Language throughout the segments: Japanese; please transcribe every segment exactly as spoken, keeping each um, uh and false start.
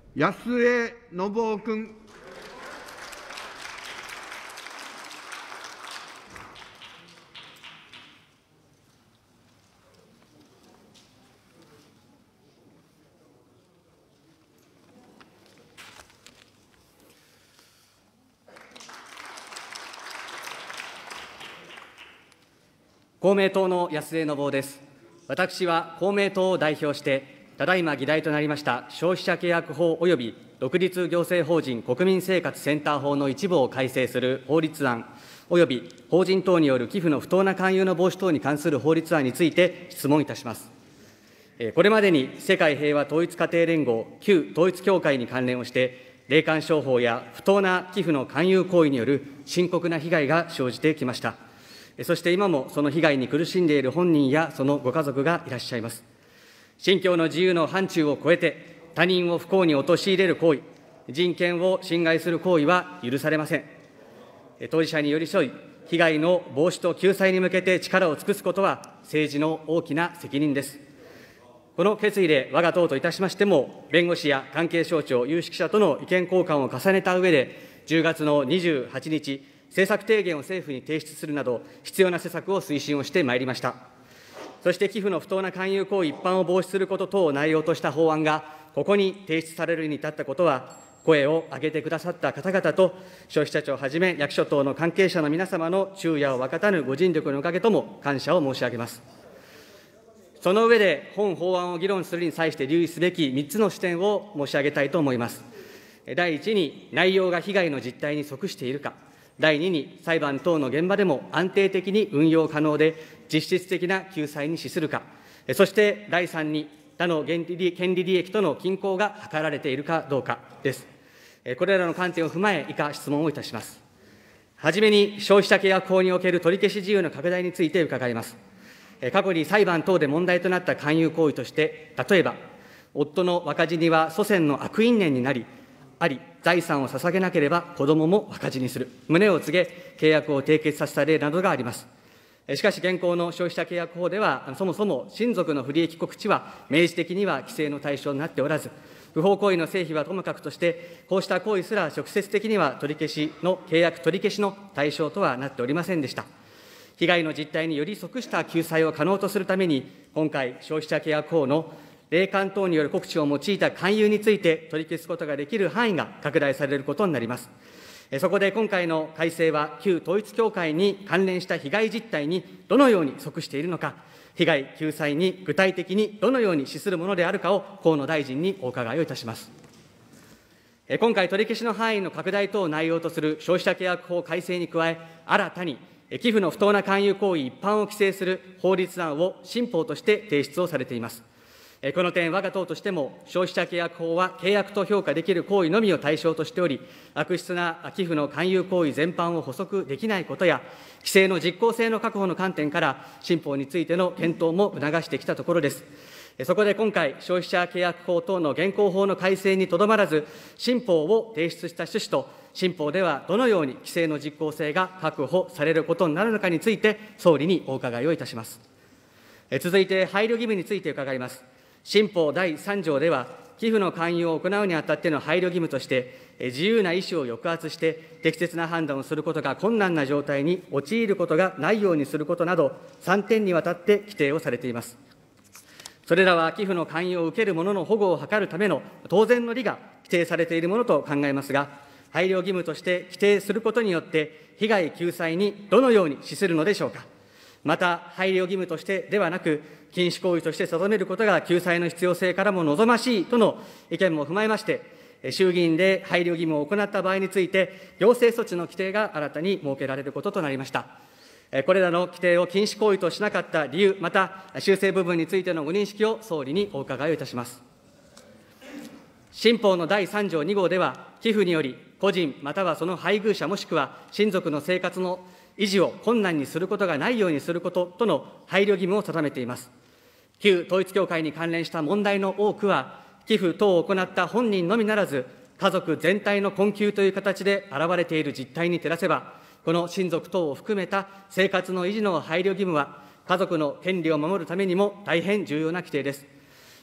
安江信夫君。 公明党の安江信夫です。私は公明党を代表して、ただいま議題となりました消費者契約法及び独立行政法人国民生活センター法の一部を改正する法律案及び法人等による寄付の不当な勧誘の防止等に関する法律案について質問いたします。これまでに世界平和統一家庭連合、旧統一教会に関連をして、霊感商法や不当な寄付の勧誘行為による深刻な被害が生じてきました。そして今もその被害に苦しんでいる本人やそのご家族がいらっしゃいます。信教の自由の範疇を超えて、他人を不幸に陥れる行為、人権を侵害する行為は許されません。当事者に寄り添い、被害の防止と救済に向けて力を尽くすことは、政治の大きな責任です。この決意で、我が党といたしましても、弁護士や関係省庁、有識者との意見交換を重ねた上で、じゅうがつのにじゅうはちにち、政策提言を政府に提出するなど、必要な施策を推進をしてまいりました。そして寄付の不当な勧誘行為一般を防止すること等を内容とした法案が、ここに提出されるに至ったことは、声を上げてくださった方々と、消費者庁をはじめ役所等の関係者の皆様の昼夜を分かたぬご尽力のおかげとも感謝を申し上げます。その上で、本法案を議論するに際して留意すべきみっつの視点を申し上げたいと思います。第一に、内容が被害の実態に即しているか。第二に、裁判等の現場でも安定的に運用可能で、実質的な救済に資するか。そして第三に、他の権利利益との均衡が図られているかどうかです。これらの観点を踏まえ、以下質問をいたします。はじめに、消費者契約法における取り消し自由の拡大について伺います。過去に裁判等で問題となった勧誘行為として、例えば、夫の若死には祖先の悪因縁になり、あり、財産を捧げなければ子どもも若死にする。旨を告げ、契約を締結させた例などがあります。しかし、現行の消費者契約法では、そもそも親族の不利益告知は明示的には規制の対象になっておらず、不法行為の成否はともかくとして、こうした行為すら直接的には取り消しの、契約取り消しの対象とはなっておりませんでした。被害の実態により即した救済を可能とするために、今回、消費者契約法の霊感等による告知を用いた勧誘について取り消すことができる範囲が拡大されることになります。そこで今回の改正は、旧統一教会に関連した被害実態にどのように即しているのか、被害救済に具体的にどのように資するものであるかを河野大臣にお伺いをいたします。今回、取り消しの範囲の拡大等を内容とする消費者契約法改正に加え、新たに寄付の不当な勧誘行為一般を規制する法律案を新法として提出をされています。この点、我が党としても、消費者契約法は契約と評価できる行為のみを対象としており、悪質な寄付の勧誘行為全般を補足できないことや、規制の実効性の確保の観点から、新法についての検討も促してきたところです。そこで今回、消費者契約法等の現行法の改正にとどまらず、新法を提出した趣旨と、新法ではどのように規制の実効性が確保されることになるのかについて、総理にお伺いをいたします。続いて、配慮義務について伺います。新法だいさん条では、寄付の勧誘を行うにあたっての配慮義務として、自由な意思を抑圧して、適切な判断をすることが困難な状態に陥ることがないようにすることなど、さんてんにわたって規定をされています。それらは寄付の勧誘を受ける者の保護を図るための当然の理が規定されているものと考えますが、配慮義務として規定することによって、被害救済にどのように資するのでしょうか。また、配慮義務としてではなく、禁止行為として定めることが救済の必要性からも望ましいとの意見も踏まえまして、衆議院で配慮義務を行った場合について、行政措置の規定が新たに設けられることとなりました。これらの規定を禁止行為としなかった理由、また修正部分についてのご認識を総理にお伺いをいたします。新法のだいさん条に号では、寄付により個人またはその配偶者もしくは親族の生活の維持を困難にすることがないようにすることとの配慮義務を定めています。旧統一教会に関連した問題の多くは、寄付等を行った本人のみならず、家族全体の困窮という形で現れている実態に照らせば、この親族等を含めた生活の維持の配慮義務は、家族の権利を守るためにも大変重要な規定です。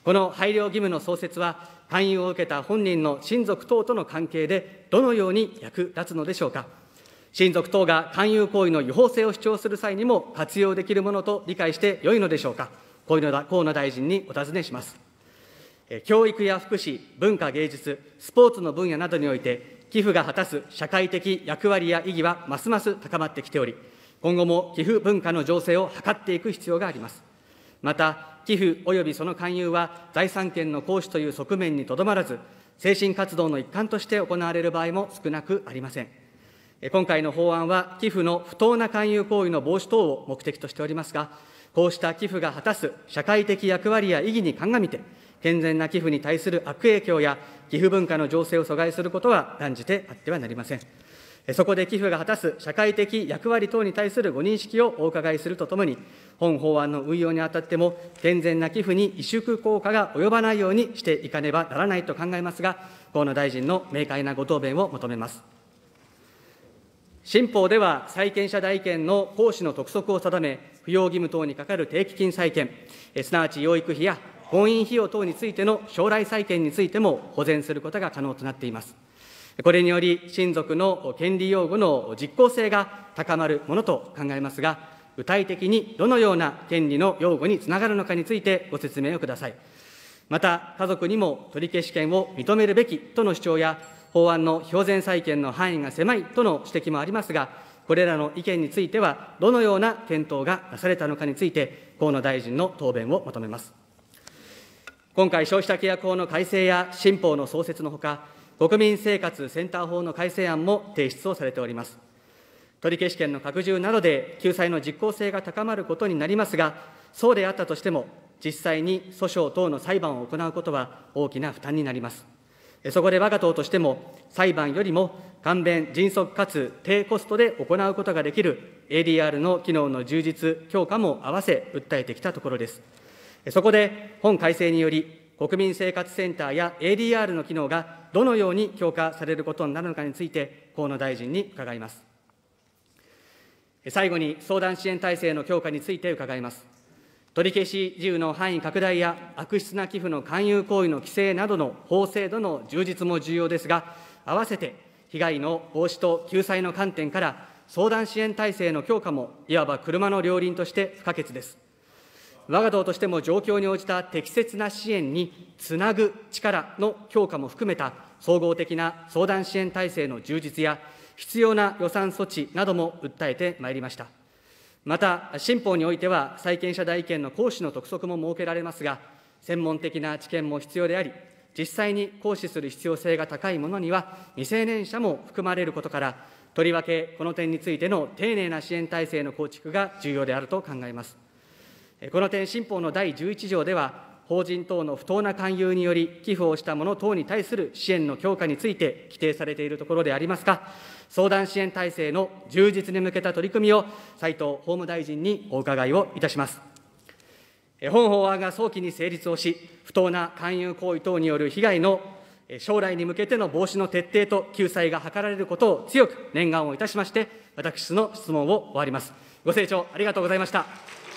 この配慮義務の創設は、勧誘を受けた本人の親族等との関係でどのように役立つのでしょうか。親族等が勧誘行為の違法性を主張する際にも活用できるものと理解してよいのでしょうか。河野大臣にお尋ねします。教育や福祉、文化芸術、スポーツの分野などにおいて、寄付が果たす社会的役割や意義はますます高まってきており、今後も寄付文化の醸成を図っていく必要があります。また、寄付及びその勧誘は財産権の行使という側面にとどまらず、精神活動の一環として行われる場合も少なくありません。今回の法案は、寄付の不当な勧誘行為の防止等を目的としておりますが、こうした寄付が果たす社会的役割や意義に鑑みて、健全な寄付に対する悪影響や寄付文化の醸成を阻害することは断じてあってはなりません。そこで寄付が果たす社会的役割等に対するご認識をお伺いするとともに、本法案の運用にあたっても、健全な寄付に萎縮効果が及ばないようにしていかねばならないと考えますが、河野大臣の明快なご答弁を求めます。新法では、債権者代権の行使の督促を定め、扶養義務等にかかる定期金債権、すなわち養育費や婚姻費用等についての将来債権についても保全することが可能となっています。これにより、親族の権利擁護の実効性が高まるものと考えますが、具体的にどのような権利の擁護につながるのかについてご説明をください。また、家族にも取消権を認めるべきとの主張や、法案の標前債権の範囲が狭いとの指摘もありますが、これらの意見については、どのような検討がなされたのかについて、河野大臣の答弁を求めます。今回、消費者契約法の改正や新法の創設のほか、国民生活センター法の改正案も提出をされております。取消権の拡充などで救済の実効性が高まることになりますが、そうであったとしても、実際に訴訟等の裁判を行うことは大きな負担になります。そこで我が党としても、裁判よりも簡便、迅速かつ低コストで行うことができる エーディーアール の機能の充実、強化も併せ訴えてきたところです。そこで、本改正により、国民生活センターや エーディーアール の機能がどのように強化されることになるのかについて、河野大臣に伺います。最後に、相談支援体制の強化について伺います。取消事由の範囲拡大や悪質な寄付の勧誘行為の規制などの法制度の充実も重要ですが、併せて被害の防止と救済の観点から、相談支援体制の強化もいわば車の両輪として不可欠です。我が党としても状況に応じた適切な支援につなぐ力の強化も含めた総合的な相談支援体制の充実や、必要な予算措置なども訴えてまいりました。また、新法においては、債権者代権の行使の督促も設けられますが、専門的な知見も必要であり、実際に行使する必要性が高いものには、未成年者も含まれることから、とりわけこの点についての丁寧な支援体制の構築が重要であると考えます。この点、新法のだいじゅういち条では、法人等の不当な勧誘により寄付をした者等に対する支援の強化について規定されているところでありますが、相談支援体制の充実に向けた取り組みを斉藤法務大臣にお伺いをいたします。本法案が早期に成立をし、不当な勧誘行為等による被害の将来に向けての防止の徹底と救済が図られることを強く念願をいたしまして、私の質問を終わります。ご清聴ありがとうございました。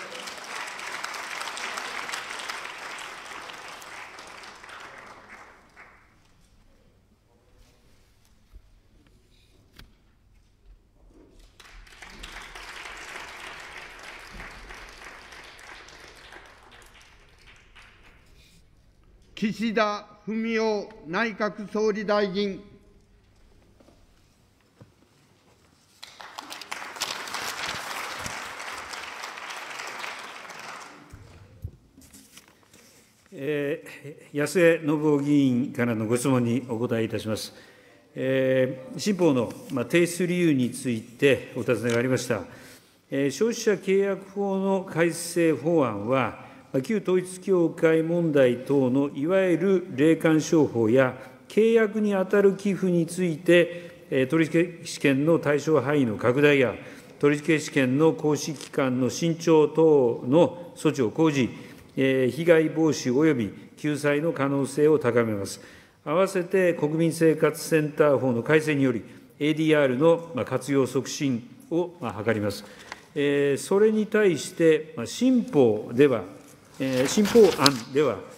岸田文雄内閣総理大臣。 えー、安江信夫議員からのご質問にお答えいたします。えー、新法の、まあ、提出理由についてお尋ねがありました。えー、消費者契約法の改正法案は、旧統一教会問題等のいわゆる霊感商法や契約にあたる寄付について、取消権の対象範囲の拡大や、取消権の行使期間の伸長等の措置を講じ、被害防止及び救済の可能性を高めます。合わせて国民生活センター法の改正により、エーディーアール の活用促進を図ります。それに対して、新法では、新法案では、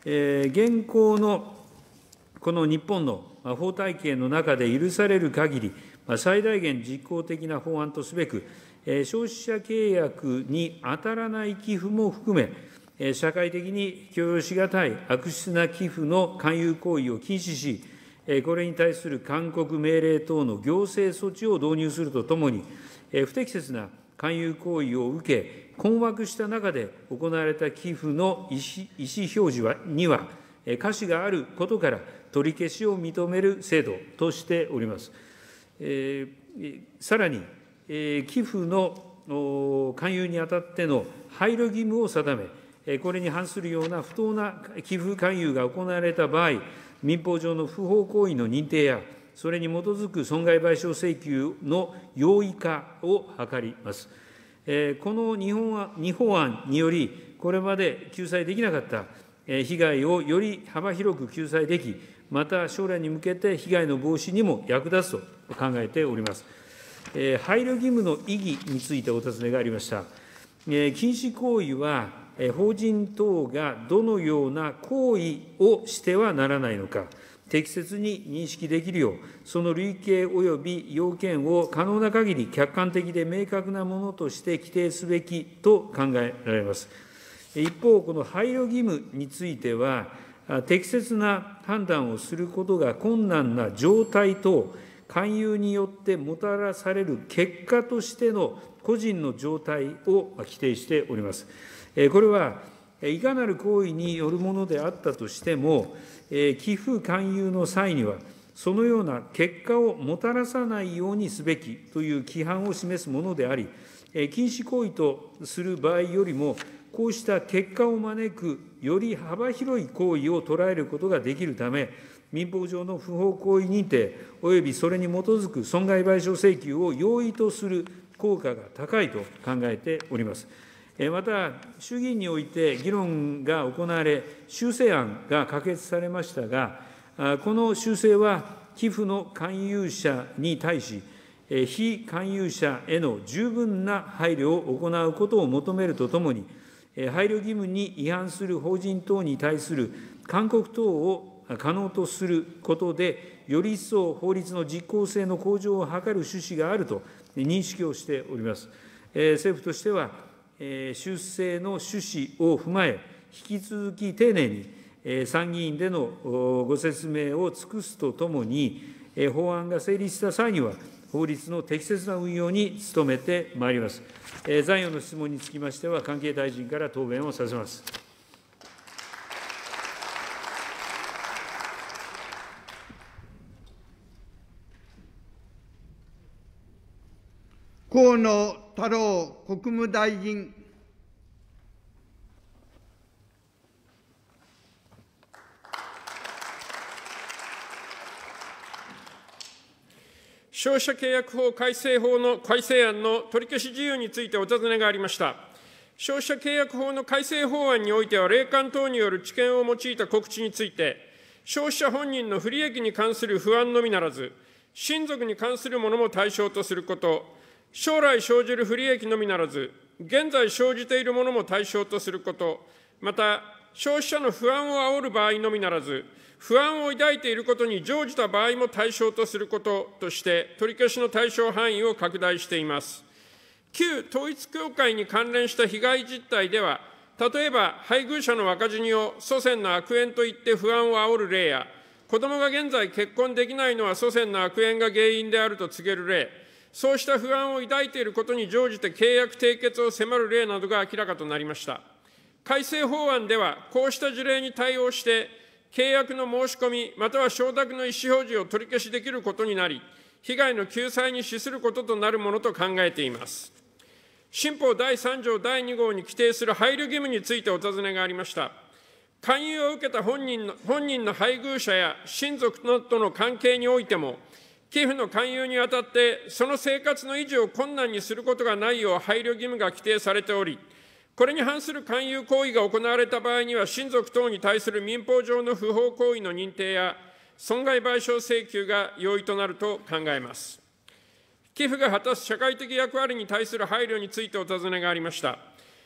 えー、現行のこの日本の法体系の中で許される限り、最大限実効的な法案とすべく、消費者契約に当たらない寄付も含め、社会的に許容し難い悪質な寄付の勧誘行為を禁止し、これに対する勧告命令等の行政措置を導入するとともに、不適切な勧誘行為を受け、困惑した中で行われた寄付の意思、意思表示はには、瑕疵があることから、取り消しを認める制度としております。えー、さらに、えー、寄付の勧誘にあたっての配慮義務を定め、これに反するような不当な寄付勧誘が行われた場合、民法上の不法行為の認定や、それに基づく損害賠償請求の容易化を図ります。えー、この日本案、日本案により、これまで救済できなかった被害をより幅広く救済でき、また将来に向けて被害の防止にも役立つと考えております。えー、配慮義務の意義についてお尋ねがありました。えー、禁止行為は、えー、法人等がどのような行為をしてはならないのか、適切に認識できるよう、その類型及び要件を可能な限り客観的で明確なものとして規定すべきと考えられます。一方、この配慮義務については、適切な判断をすることが困難な状態と、勧誘によってもたらされる結果としての個人の状態を規定しております。これは、いかなる行為によるものであったとしても、寄付勧誘の際には、そのような結果をもたらさないようにすべきという規範を示すものであり、禁止行為とする場合よりも、こうした結果を招くより幅広い行為を捉えることができるため、民法上の不法行為認定及びそれに基づく損害賠償請求を容易とする効果が高いと考えております。また、衆議院において議論が行われ、修正案が可決されましたが、この修正は寄付の勧誘者に対し、非勧誘者への十分な配慮を行うことを求めるとともに、配慮義務に違反する法人等に対する勧告等を可能とすることで、より一層法律の実効性の向上を図る趣旨があると認識をしております。政府としては、修正の趣旨を踏まえ、引き続き丁寧に参議院でのご説明を尽くすとともに、法案が成立した際には、法律の適切な運用に努めてまいります。残余の質問につきましては、関係大臣から答弁をさせます。 河野太郎国務大臣。 消費者契約法改正法の改正案の取り消し事由についてお尋ねがありました。消費者契約法の改正法案においては、霊感等による知見を用いた告知について、消費者本人の不利益に関する不安のみならず、親族に関するものも対象とすること、将来生じる不利益のみならず、現在生じているものも対象とすること、また、消費者の不安を煽る場合のみならず、不安を抱いていることに乗じた場合も対象とすることとして、取り消しの対象範囲を拡大しています。旧統一教会に関連した被害実態では、例えば配偶者の若死にを祖先の悪縁と言って不安を煽る例や、子どもが現在結婚できないのは祖先の悪縁が原因であると告げる例、そうした不安を抱いていることに乗じて契約締結を迫る例などが明らかとなりました。改正法案では、こうした事例に対応して、契約の申し込み、または承諾の意思表示を取り消しできることになり、被害の救済に資することとなるものと考えています。新法だいさん条だいに号に規定する配慮義務についてお尋ねがありました。勧誘を受けた本人の、本人の配偶者や親族との関係においても、寄付の勧誘にあたって、その生活の維持を困難にすることがないよう配慮義務が規定されており、これに反する勧誘行為が行われた場合には、親族等に対する民法上の不法行為の認定や、損害賠償請求が容易となると考えます。寄付が果たす社会的役割に対する配慮についてお尋ねがありました。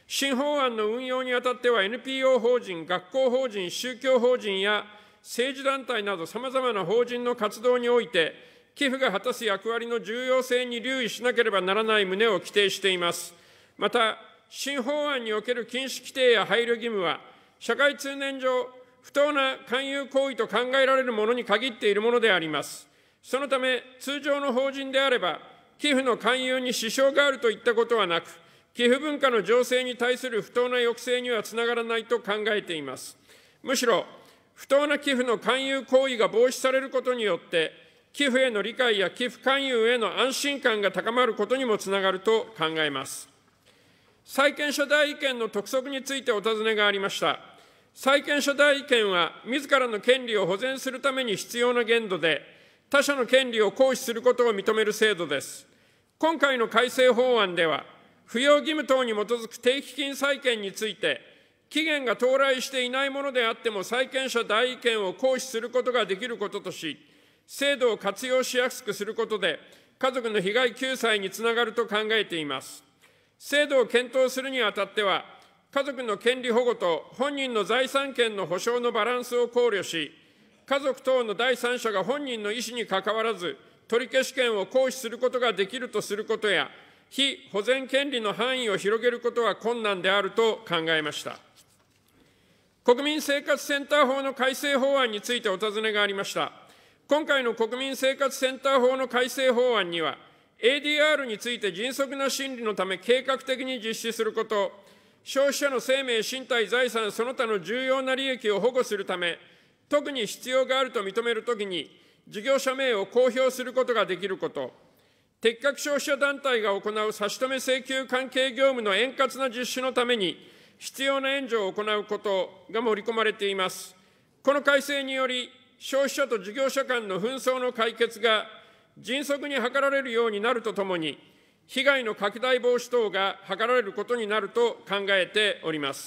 新法案の運用にあたっては エヌピーオー 法人、学校法人、宗教法人や政治団体などさまざまな法人の活動において、寄付が果たす役割の重要性に留意しなければならない旨を規定しています。また、新法案における禁止規定や配慮義務は、社会通念上、不当な勧誘行為と考えられるものに限っているものであります。そのため、通常の法人であれば、寄付の勧誘に支障があるといったことはなく、寄付文化の醸成に対する不当な抑制にはつながらないと考えています。むしろ、不当な寄付の勧誘行為が防止されることによって、寄付への理解や寄付勧誘への安心感が高まることにもつながると考えます。債権者代位権の督促についてお尋ねがありました。債権者代位権は、自らの権利を保全するために必要な限度で、他者の権利を行使することを認める制度です。今回の改正法案では、扶養義務等に基づく定期金債権について、期限が到来していないものであっても債権者代位権を行使することができることとし、制度を活用しやすくすることで、家族の被害救済につながると考えています。制度を検討するにあたっては、家族の権利保護と本人の財産権の保障のバランスを考慮し、家族等の第三者が本人の意思にかかわらず、取り消し権を行使することができるとすることや、被保全権利の範囲を広げることは困難であると考えました。国民生活センター法の改正法案についてお尋ねがありました。今回の国民生活センター法の改正法案には、エーディーアール について迅速な審理のため計画的に実施すること、消費者の生命、身体、財産、その他の重要な利益を保護するため、特に必要があると認めるときに、事業者名を公表することができること、適格消費者団体が行う差し止め請求関係業務の円滑な実施のために、必要な援助を行うことが盛り込まれています。この改正により、消費者と事業者間の紛争の解決が迅速に図られるようになるとともに、被害の拡大防止等が図られることになると考えております。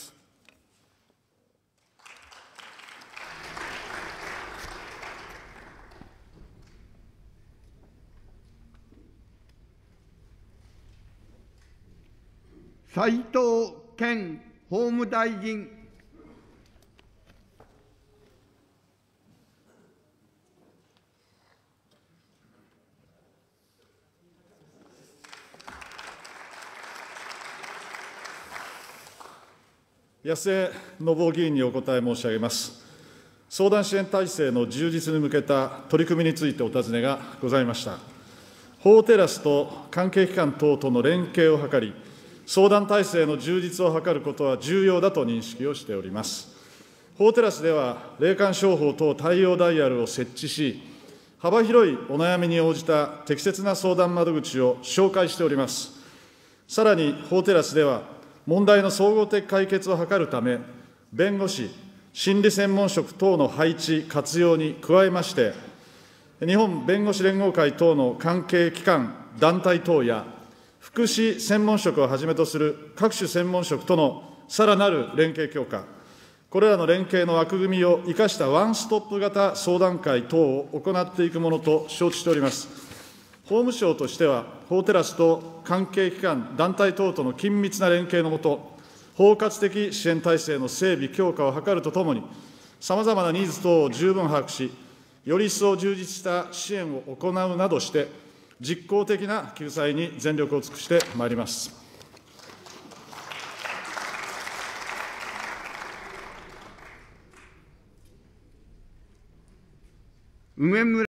斉藤健法務大臣。 安江信夫議員にお答え申し上げます。相談支援体制の充実に向けた取り組みについてお尋ねがございました。法テラスと関係機関等との連携を図り、相談体制の充実を図ることは重要だと認識をしております。法テラスでは、霊感商法等対応ダイヤルを設置し、幅広いお悩みに応じた適切な相談窓口を紹介しております。さらに、法テラスでは、問題の総合的解決を図るため、弁護士、心理専門職等の配置・活用に加えまして、日本弁護士連合会等の関係機関、団体等や、福祉専門職をはじめとする各種専門職とのさらなる連携強化、これらの連携の枠組みを生かしたワンストップ型相談会等を行っていくものと承知しております。法務省としては、法テラスと関係機関、団体等との緊密な連携の下、包括的支援体制の整備・強化を図るとともに、さまざまなニーズ等を十分把握し、より一層充実した支援を行うなどして、実効的な救済に全力を尽くしてまいります。 梅村